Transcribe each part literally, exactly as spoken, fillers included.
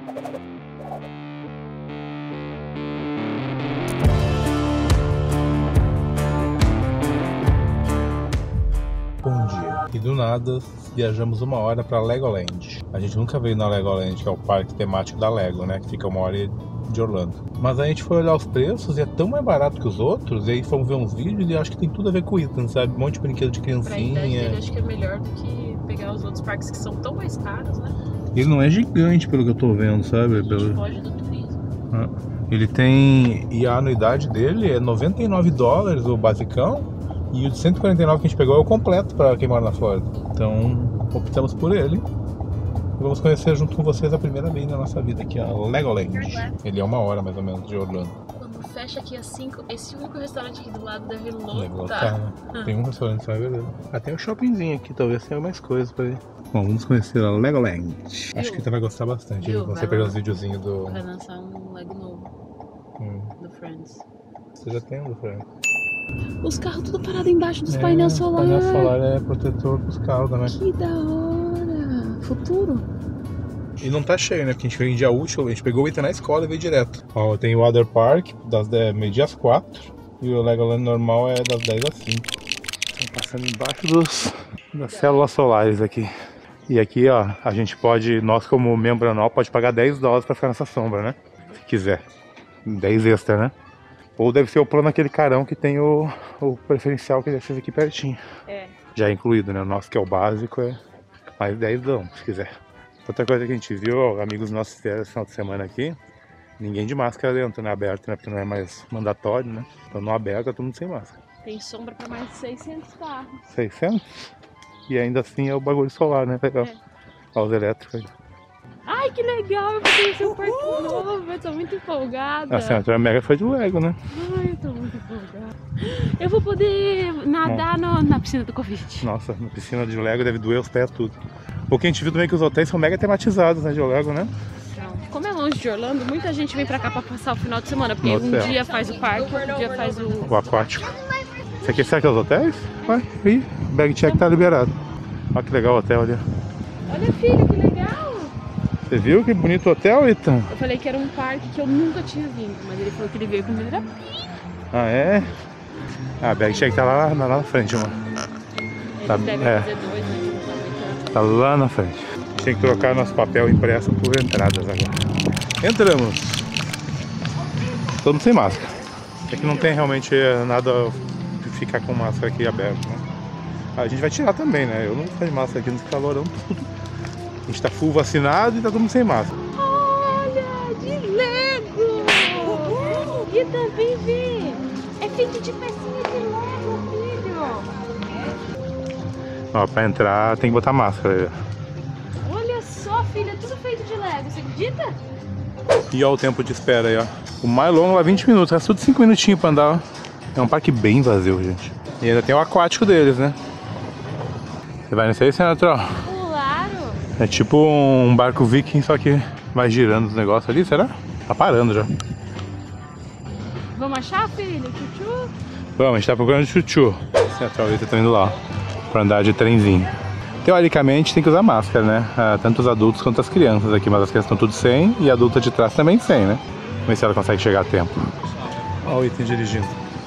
Bom dia. E do nada viajamos uma hora para Legoland. A gente nunca veio na Legoland, que é o parque temático da Lego, né? Que fica uma hora de Orlando. Mas a gente foi olhar os preços e é tão mais barato que os outros. E aí fomos ver uns vídeos e acho que tem tudo a ver com o Ethan, sabe? Um monte de brinquedo de criancinha. Pra idade dele, acho que é melhor do que pegar os outros parques que são tão mais caros, né? Ele não é gigante pelo que eu tô vendo, sabe? A gente pelo... foge do turismo. Ah. Ele tem... E a anuidade dele é noventa e nove dólares o basicão. E o de cento e quarenta e nove que a gente pegou é o completo para quem mora na Flórida. Então, optamos por ele. E vamos conhecer junto com vocês a primeira vez na nossa vida aqui, a Legoland. Ele é uma hora mais ou menos de Orlando. Quando fecha aqui às cinco, esse único restaurante aqui do lado deve Deve lotar. lotar, né? Tem um restaurante só, é verdade. Até o shoppingzinho aqui, talvez tenha mais coisas para ver. Bom, vamos conhecer a Legoland. Acho que você vai gostar bastante. Viu? Você Vai pegar lá. os videozinhos do... Vai lançar um Lego novo Hum. do Friends. Você já tem um do Friends. Os carros tudo parados embaixo dos É, painéis solares. painel solar é protetor pros carros também. Que da hora! Futuro. E não tá cheio, né? Porque a gente veio em dia útil, a gente pegou o Ethan na escola e veio direto. Ó, tem o Water Park das meio-dia às quatro e o Legoland normal é das dez às cinco. Estamos passando embaixo dos, das células solares aqui. E aqui, ó, a gente pode, nós como membro anual, pode pagar dez dólares pra ficar nessa sombra, né? Se quiser. dez extra, né? Ou deve ser o plano daquele carão que tem o, o preferencial que deve ser aqui pertinho. É. Já é incluído, né? O nosso que é o básico é mais dez dão, se quiser. Outra coisa que a gente viu, ó, amigos nossos fizeram esse final de semana aqui, ninguém de máscara dentro, né? Aberto, né? Porque não é mais mandatório, né? Então no aberto tá todo mundo sem máscara. Tem sombra pra mais de seiscentos carros. seiscentos? E ainda assim é o bagulho solar, né? Legal. É. Ó, os elétricos aí. Ai, que legal! Eu vou conhecer um parque novo, eu tô muito empolgada. A senhora mega foi de Lego, né? Ai, eu tô muito empolgada. Eu vou poder nadar no, na piscina do Covid. Nossa, na piscina de Lego deve doer os pés tudo. O que a gente viu também é que os hotéis são mega tematizados, né, de Lego, né? Então, como é longe de Orlando, muita gente vem pra cá pra passar o final de semana. Porque No um hotel. dia faz o parque, outro dia faz o... O aquático. Isso aqui será que é os hotéis? Vai, aí, bag check tá liberado. Olha que legal o hotel ali. Olha, filho, que legal! Você viu que bonito o hotel, Ethan? Eu falei que era um parque que eu nunca tinha vindo, mas ele falou que ele veio com primeira. Ah, é? Ah, bag check tá lá, lá na frente, mano. Eles Tá- devem é. fazer dois, né? Que não tá muito... Tá lá na frente. Tem que trocar nosso papel impresso por entradas agora. Entramos. Todo mundo sem máscara. É que não tem realmente nada de ficar com máscara aqui aberto, né? A gente vai tirar também, né? Eu não vou ficar de máscara aqui nesse calorão tudo. A gente tá full vacinado e tá todo mundo sem máscara. Olha, de Lego! E também vê! É feito de pecinha de Lego, filho! Ó, pra entrar tem que botar máscara. Olha só, filho, é tudo feito de Lego, você acredita? E ó o tempo de espera aí, ó. O mais longo é vinte minutos, é tudo cinco minutinhos pra andar, ó. É um parque bem vazio, gente. E ainda tem o aquático deles, né? Você vai nesse aí, Senatro? Claro! É tipo um barco viking, só que vai girando os negócios ali, será? Tá parando já. Vamos achar, filho? Chuchu? Vamos, a gente tá procurando chuchu. Senatro, ali tá indo lá, ó, pra andar de trenzinho. Teoricamente tem que usar máscara, né? Ah, tanto os adultos quanto as crianças aqui, mas as crianças estão tudo sem e a adulta de trás também sem, né? Vamos ver se ela consegue chegar a tempo. Olha o Ethan dirigindo.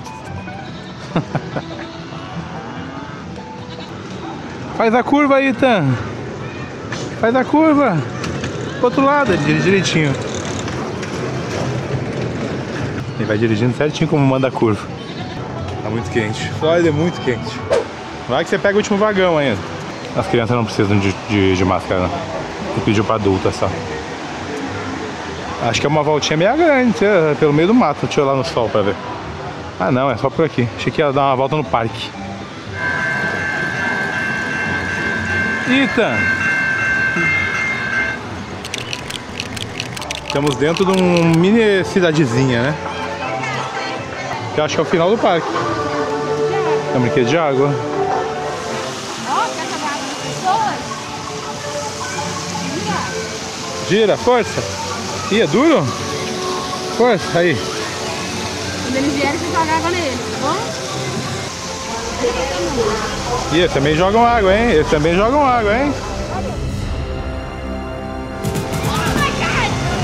Faz a curva, Ethan! Faz a curva! Pro outro lado, ele dirige direitinho. Ele vai dirigindo certinho como manda a curva. Tá muito quente. Flórida é muito quente. Vai que você pega o último vagão ainda. As crianças não precisam de, de, de máscara, não. Ele pediu pra adulta só. Acho que é uma voltinha meio grande, pelo meio do mato. Deixa eu ir lá no sol pra ver. Ah não, é só por aqui. Achei que ia dar uma volta no parque. Ethan! Estamos dentro de uma mini cidadezinha, né? Que eu acho que é o final do parque. É um brinquedo de água. Ó, quer jogar água nas pessoas? Gira, força! Ih, é duro? Força, aí. Quando eles vierem, você joga água neles, tá bom? Ih, eles também jogam água, hein? Eles também jogam água, hein?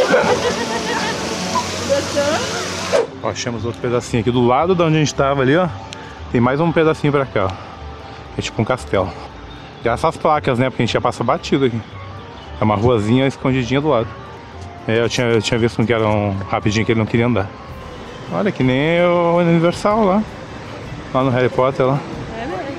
Gostou? Ó, achamos outro pedacinho aqui do lado de onde a gente tava ali, ó. Tem mais um pedacinho pra cá, ó. É tipo um castelo. E essas placas, né? Porque a gente já passa batido aqui. É uma ruazinha escondidinha do lado. É, eu tinha, eu tinha visto um que era um rapidinho que ele não queria andar. Olha, que nem o Universal lá. Lá no Harry Potter lá. É mesmo.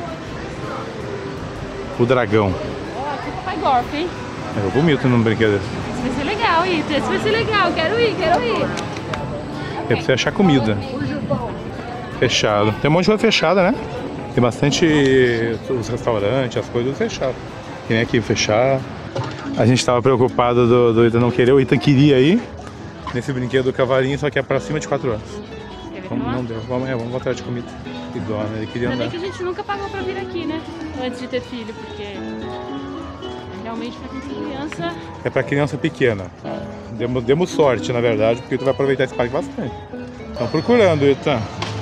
O dragão. Ó, aqui o Papai Gorf, hein? Eu vomito num brinquedo desse. Esse vai ser legal, Ita. Esse vai ser legal. Quero ir, quero ir. É pra você achar comida. Fechado. Tem um monte de coisa fechada, né? Tem bastante os restaurantes, as coisas fechadas. Que nem aqui, fechar. A gente tava preocupado do, do Ethan não querer. O Ethan queria ir nesse brinquedo do cavalinho, só que é pra cima de quatro anos. Vamos, não deu. Vamos, é, vamos voltar de comida. Que dó, né? Ele queria Ainda andar. bem que a gente nunca pagou pra vir aqui, né? Antes de ter filho, porque realmente pra criança... É pra criança pequena. Demos, demos sorte, na verdade, porque tu vai aproveitar esse parque bastante. Estão procurando, Ethan.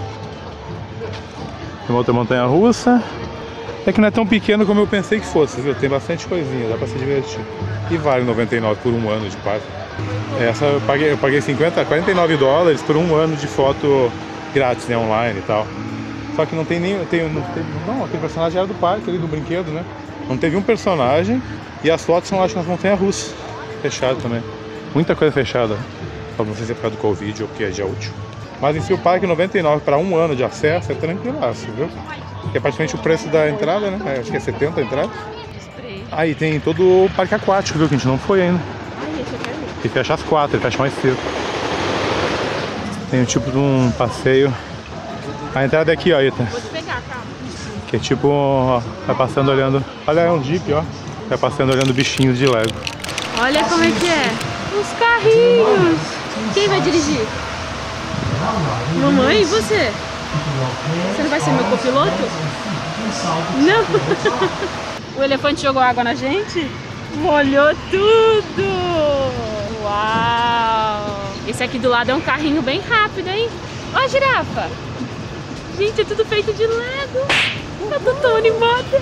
Tem uma outra montanha-russa. É que não é tão pequeno como eu pensei que fosse, viu? Tem bastante coisinha, dá pra se divertir. E vale noventa e nove por um ano de parque. Essa eu paguei, eu paguei cinquenta, quarenta e nove dólares por um ano de foto grátis, né? Online e tal. Só que não tem nem... Tem, não, tem, não, aquele personagem era do parque ali, do brinquedo, né? Não teve um personagem. E as fotos são lá nas montanhas-russas. Fechado também. Muita coisa fechada. Não sei se é por causa do Covid ou porque é dia útil. Mas em si o parque noventa e nove para um ano de acesso é tranquilaço, viu? Que é praticamente o preço da entrada, né? É, acho que é setenta a entrada. Aí ah, tem todo o parque aquático, viu? Que a gente não foi ainda. Ai, esse eu quero ir. Ele fecha às quatro, ele fecha mais cedo. Tem um tipo de um passeio. A entrada é aqui, ó, Ethan. Vou te pegar, calma. Que é tipo, ó, vai passando olhando. Olha, é um jeep, ó. Vai passando olhando bichinhos de Lego. Olha como é que é. Os carrinhos. Quem vai dirigir? Mamãe, e você? Você não vai ser meu copiloto? Não. O elefante jogou água na gente? Molhou tudo. Uau. Esse aqui do lado é um carrinho bem rápido, hein? Ó a girafa. Gente, é tudo feito de Lego. Eu tô tão animada.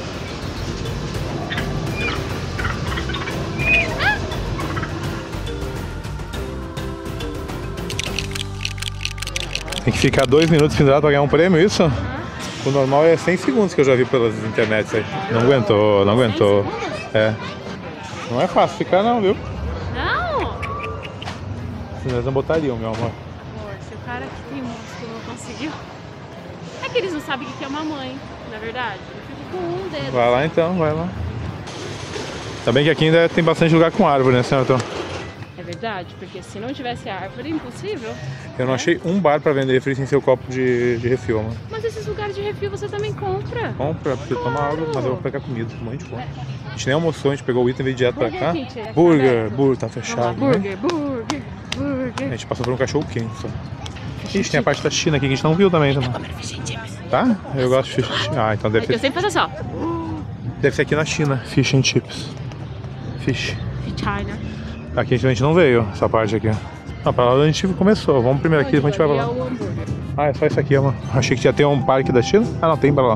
Tem que ficar dois minutos pendurado pra ganhar um prêmio, isso? Uhum. O normal é cem segundos que eu já vi pelas internets aí. Não aguentou, não aguentou. É. Não é fácil ficar não, viu? Não! Senão eles não botariam, meu amor. Amor, se o cara que tem músculo não conseguiu... É que eles não sabem o que é uma mãe, na verdade. Eu fico com um dedo. Vai lá então, vai lá. Tá bem que aqui ainda tem bastante lugar com árvore, né, senhor? É verdade, porque se não tivesse árvore, é impossível. Eu não é? achei um bar pra vender refri sem seu copo de, de refil, mano. Mas esses lugares de refil você também compra. Compra, porque claro. Tomar água, mas eu vou pegar comida, um monte de fome. A gente nem almoçou, a gente pegou o item e veio direto pra cá. Quente, é burger, burger, tá fechado. Burger, burger, burger. A gente passou por um cachorro quente só. Ixi, tem a parte da China aqui que a gente não viu também. Também. Tá? Eu gosto de fish and chips. Ah, então deve ter... Eu sempre faço assim, ó. Deve ser aqui na China, fish and chips. Fish. China. Aqui a gente não veio, essa parte aqui. Ah, pra lá onde a gente começou. Vamos primeiro aqui, depois a gente vai pra lá. Ah, é só isso aqui, amor. Achei que ia ter um parque da China. Ah, não, tem pra lá.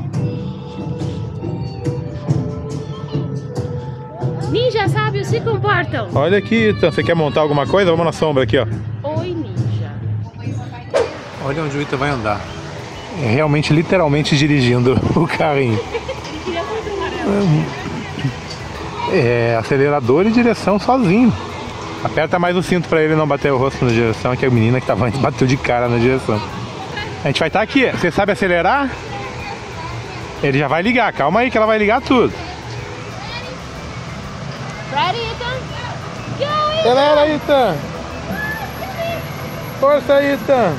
Ninja sábios se comportam. Olha aqui, Ethan. Você quer montar alguma coisa? Vamos na sombra aqui, ó. Oi, ninja. Olha onde o Ethan vai andar. É realmente, literalmente dirigindo o carrinho. Ele queria muito amarelo. É, acelerador e direção sozinho. Aperta mais o cinto pra ele não bater o rosto na direção, que a menina que tava antes bateu de cara na direção. A gente vai estar aqui. Você sabe acelerar? Ele já vai ligar. Calma aí que ela vai ligar tudo. Ready, Ethan? Go, Ethan! Acelera, Ethan! Força, Ethan!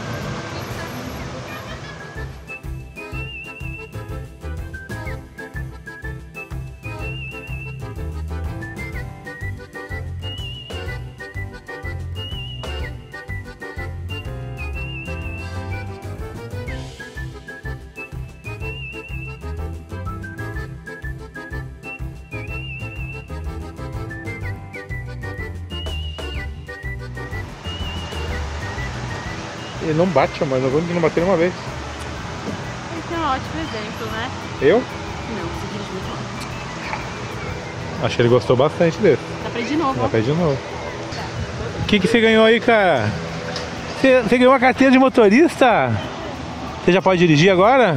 Ele não bate, mas eu vou não bater uma vez. Esse é um ótimo exemplo, né? Eu? Não, você dirige muito mal. Acho que ele gostou bastante desse. Dá pra ir de novo, Dá ó. pra ir de novo. que, que você ganhou aí, cara? Você, você ganhou uma carteira de motorista? Você já pode dirigir agora?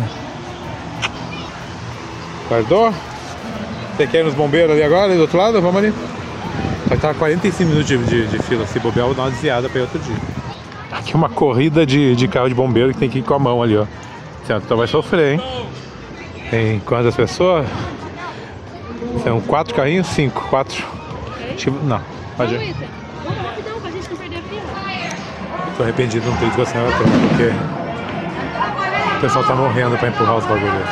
Guardou? Você quer ir nos bombeiros ali agora, ali do outro lado? Vamos ali. Vai estar quarenta e cinco minutos de, de, de fila. Se bobear, vou dar uma desviada para ir outro dia. Aqui uma corrida de, de carro de bombeiro que tem que ir com a mão ali, ó. Então vai sofrer, hein? Tem quantas pessoas? São quatro carrinhos? Cinco. Quatro. Tipo, não, pode ir. Vamos rapidão pra gente não perder a fila. Tô arrependido de não ter ido com a senhora toda, porque o pessoal tá morrendo pra empurrar os bagulhos.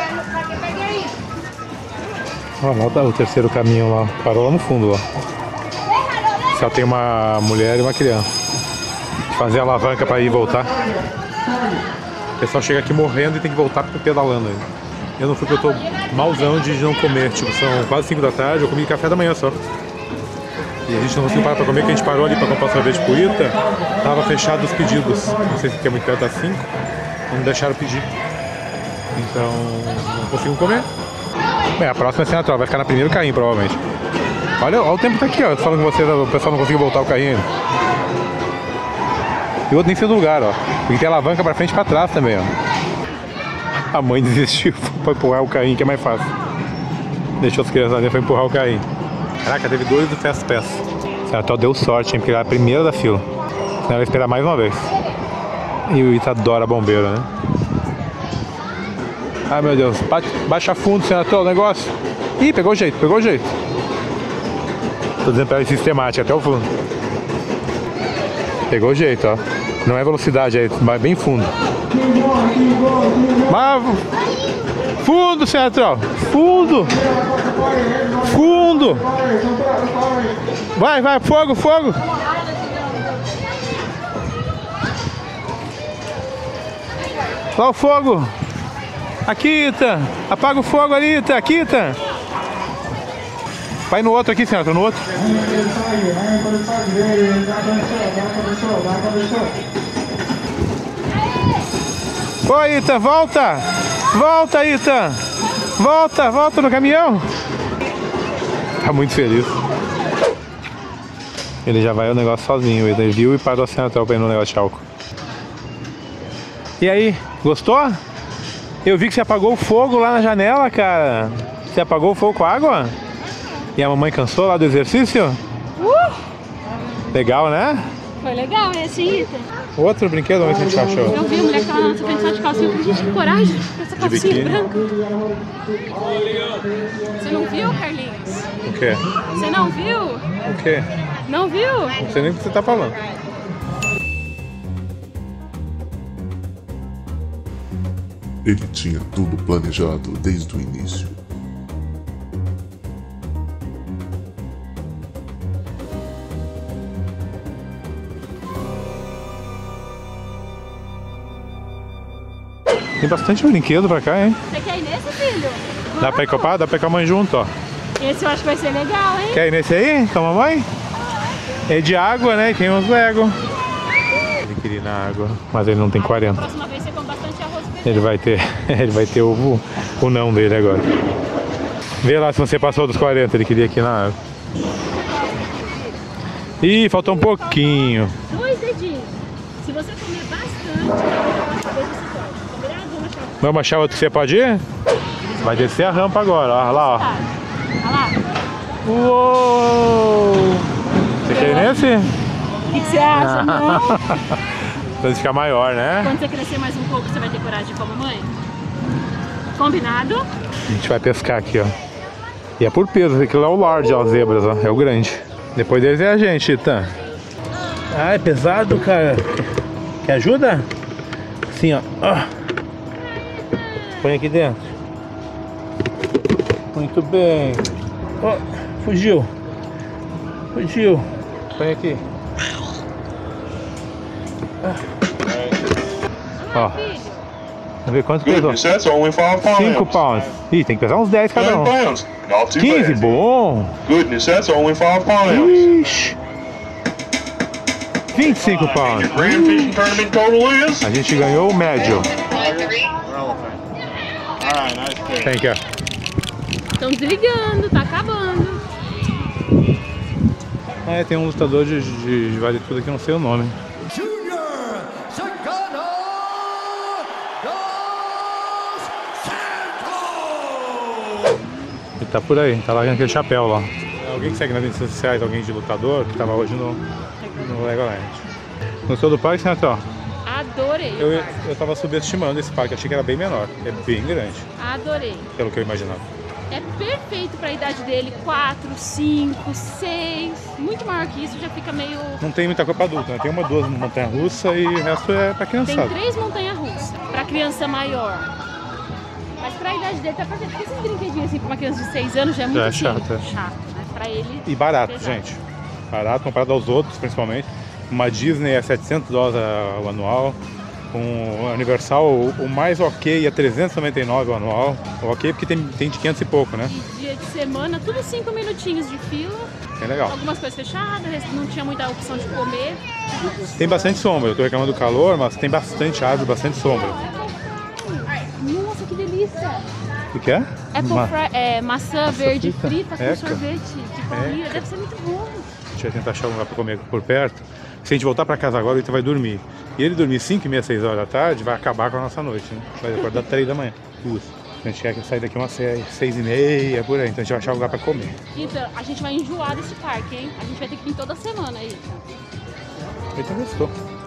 Ó, lá tá o terceiro caminho lá. Parou lá no fundo, lá. Só tem uma mulher e uma criança. Fazer a alavanca pra ir e voltar. O pessoal chega aqui morrendo e tem que voltar pedalando ainda. Eu não fui porque eu tô malzão de não comer. Tipo, são quase cinco da tarde, eu comi café da manhã só. E a gente não conseguiu parar pra comer, que a gente parou ali pra comprar sorvete pro Ita. Tava fechado os pedidos. Não sei se é muito perto das cinco. Não deixaram pedir. Então, não conseguimos comer. Bem, a próxima é Central, vai ficar na primeiro carrinho, provavelmente. Olha, olha o tempo que tá aqui, ó. Tô falando com vocês, o pessoal não conseguiu voltar o carrinho ainda. E o outro nem saiu do lugar, ó. Porque tem alavanca pra frente e pra trás também, ó. A mãe desistiu pra empurrar o carrinho, que é mais fácil. Deixou as crianças ali pra empurrar o carrinho. Caraca, teve dois do Fast Pass. Central deu sorte, hein, porque ela é a primeira da fila. Senão ela vai esperar mais uma vez. E o Ita adora bombeiro, né? Ai, meu Deus. Baixa fundo, Central, o negócio. Ih, pegou o jeito, pegou o jeito. Tô dizendo pra ela sistemática, até o fundo. Pegou o jeito, ó. Não é velocidade, é bem fundo. Mas... Fundo, Central! Fundo! Fundo! Vai, vai, fogo, fogo! Lá o fogo! Aqui, Ita! Apaga o fogo ali, Ita! Aqui, Ita! Vai no outro aqui, Central, no outro. Oi, Ita, volta! Volta, Ita! Volta, volta no caminhão! Tá muito feliz. Ele já vai o negócio sozinho, ele viu e parou a Central pra ir no negócio de álcool. E aí, gostou? Eu vi que você apagou o fogo lá na janela, cara. Você apagou o fogo com água? E a mamãe cansou lá do exercício? Uh! Legal, né? Foi legal esse, Ita. Outro brinquedo, onde a gente achou? Eu vi a mulher que tava na nossa frente só de calcinha. Eu falei, gente, que coragem com essa calcinha branca. Você não viu, Carlinhos? O quê? Você não viu? O quê? Não viu? Não sei nem o que você tá falando. Ele tinha tudo planejado desde o início. Tem bastante brinquedo pra cá, hein? Você quer ir nesse, filho? Dá pra ir com a, dá pra ir com a mãe junto, ó. Esse eu acho que vai ser legal, hein? Quer ir nesse aí, com a mamãe? É de água, né? E tem uns Lego. Ele queria ir na água, mas ele não tem quarenta. Próxima vez você come bastante arroz e feijão. Ele vai ter, ele vai ter o, o não dele agora. Vê lá se você passou dos quarenta, ele queria aqui na água. Ih, faltou um pouquinho. Dois dedinhos. Se você comer bastante, talvez você pode. Combinado? Vamos achar. Vamos achar outro que você pode ir? Vai descer a rampa agora, ó lá, ó. Olha lá. Uou! Você quer ir nesse? O que, que você acha? Não? Pra ficar maior, né? Quando você crescer mais um pouco, você vai ter coragem de ir com a mamãe? Combinado? A gente vai pescar aqui, ó. E é por peso, aquilo é o large, ó, as zebras, ó. É o grande. Depois deles é a gente, Ita. Ah, é pesado, cara. Quer ajuda? Assim, ó. Ah. Põe aqui dentro. Muito bem. Oh, fugiu. Fugiu. Põe aqui. Ah. Ó. Vamos ver quanto pesou. cinco pounds. Ih, tem que pesar uns dez cada um. quinze, bom. Goodness, that's only five pounds. Ixi. vinte e cinco pounds. Grand fishing tournament total is? A gente ganhou o médio. Thank you. Estão desligando, tá acabando. Ah, é, tem um lutador de, de, de vale tudo aqui, eu não sei o nome. Junior Cigano dos Santos! Ele tá por aí, tá largando aquele chapéu lá. Alguém que segue nas redes sociais, alguém de lutador, que tava hoje no, no Legoland. Gostou do parque, Senató? Adorei. Eu, eu tava subestimando esse parque, achei que era bem menor. É bem grande, Adorei. pelo que eu imaginava. É perfeito pra idade dele, quatro, cinco, seis. Muito maior que isso, já fica meio... Não tem muita coisa pra adulto, né? Tem uma, duas montanhas-russas e o resto é pra Tem criançada. três montanhas-russas pra criança maior. Mas pra idade dele tá perfeito. Porque esses brinquedinhos assim pra uma criança de seis anos já é muito Já é chato, chato, é. chato, né? Pra ele... E barato, pesado. gente. Barato comparado aos outros, principalmente. Uma Disney é setecentos dólares o anual. Um Universal, o, o mais ok é trezentos e noventa e nove o anual. O ok porque tem, tem de quinhentos e pouco, né? E dia de semana, tudo cinco minutinhos de fila. É legal. Algumas coisas fechadas, não tinha muita opção de comer. Tem bastante sombra. Eu tô reclamando do calor, mas tem bastante árvore, bastante sombra. Nossa, que delícia! O que é? Apple Ma- fry, é, maçã verde frita? frita com Eca. sorvete de baunilha. Deve ser muito bom. A gente vai tentar achar um lugar pra comer por perto. Se a gente voltar pra casa agora, a gente vai dormir. E ele dormir cinco e meia, seis horas da tarde, vai acabar com a nossa noite, né? Vai acordar três da manhã. Duas. A gente quer que sair daqui umas seis, seis e meia, por aí. Então a gente vai achar um lugar pra comer. Então, a gente vai enjoar desse parque, hein? A gente vai ter que vir toda semana aí. Eita, gostou.